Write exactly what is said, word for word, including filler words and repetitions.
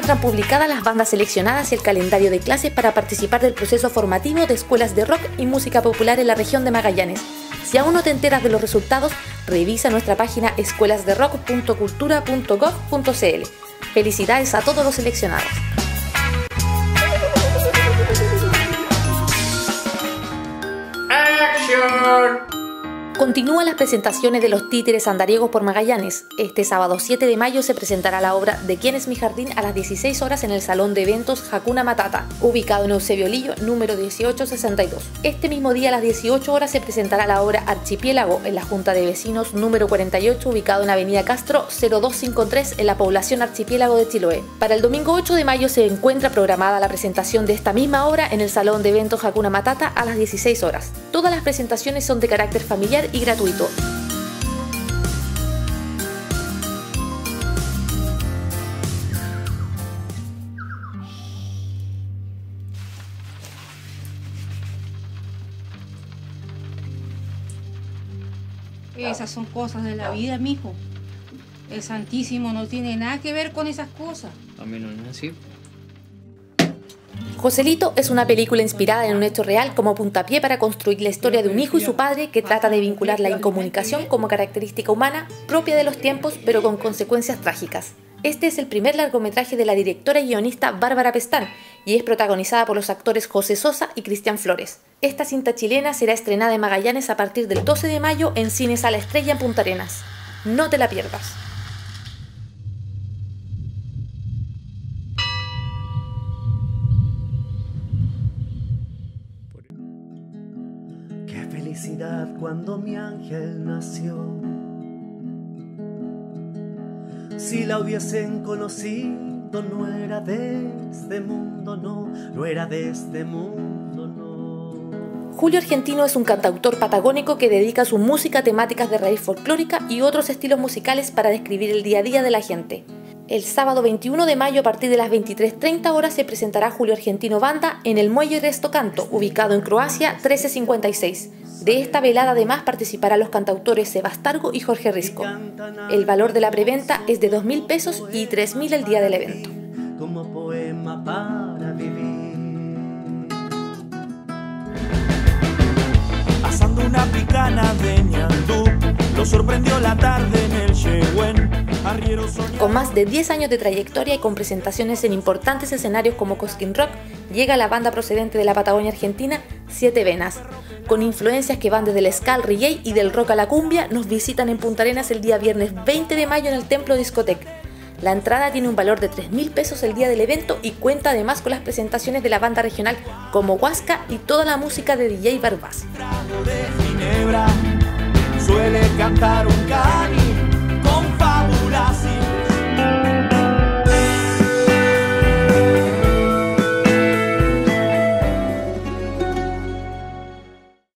encuentran publicadas las bandas seleccionadas y el calendario de clases para participar del proceso formativo de escuelas de rock y música popular en la región de Magallanes. Si aún no te enteras de los resultados, revisa nuestra página escuelas de rock punto cultura punto gob punto cl. Felicidades a todos los seleccionados. ¡Action! Continúan las presentaciones de los títeres andariegos por Magallanes. Este sábado siete de mayo se presentará la obra ¿De quién es mi jardín? A las dieciséis horas en el Salón de Eventos Hakuna Matata, ubicado en Eusebio Lillo, número dieciocho sesenta y dos. Este mismo día a las dieciocho horas se presentará la obra Archipiélago en la Junta de Vecinos número cuarenta y ocho, ubicado en Avenida Castro cero dos cincuenta y tres en la población Archipiélago de Chiloé. Para el domingo ocho de mayo se encuentra programada la presentación de esta misma obra en el Salón de Eventos Hakuna Matata a las dieciséis horas. Todas las presentaciones son de carácter familiar y gratuito. Esas son cosas de la vida, mijo. El Santísimo no tiene nada que ver con esas cosas. A mí no es así. Joselito es una película inspirada en un hecho real como puntapié para construir la historia de un hijo y su padre que trata de vincular la incomunicación como característica humana propia de los tiempos pero con consecuencias trágicas. Este es el primer largometraje de la directora y guionista Bárbara Pestán y es protagonizada por los actores José Sosa y Cristian Flores. Esta cinta chilena será estrenada en Magallanes a partir del doce de mayo en Cine Sala Estrella en Punta Arenas. No te la pierdas. Felicidad cuando mi ángel nació. Si la hubiesen conocido, no era de este mundo, no, no era de este mundo, no. Julio Argentino es un cantautor patagónico que dedica su música a temáticas de raíz folclórica y otros estilos musicales para describir el día a día de la gente. El sábado veintiuno de mayo a partir de las veintitrés treinta horas se presentará Julio Argentino Banda en el Muelle Resto Canto, ubicado en Croacia trece cincuenta y seis. De esta velada además participarán los cantautores Sebastargo y Jorge Risco. El valor de la preventa es de dos mil pesos y tres mil el día del evento. Como poema para vivir. Asando una picana de ñandú, lo sorprendió la tarde en el Chehuen. Con más de diez años de trayectoria y con presentaciones en importantes escenarios como Cosquín Rock, llega la banda procedente de la Patagonia Argentina, Siete Venas. Con influencias que van desde el ska al reggae y del rock a la cumbia, nos visitan en Punta Arenas el día viernes veinte de mayo en el Templo Discotec. La entrada tiene un valor de tres mil pesos el día del evento y cuenta además con las presentaciones de la banda regional como Huasca y toda la música de D J Barbás. Suele cantar un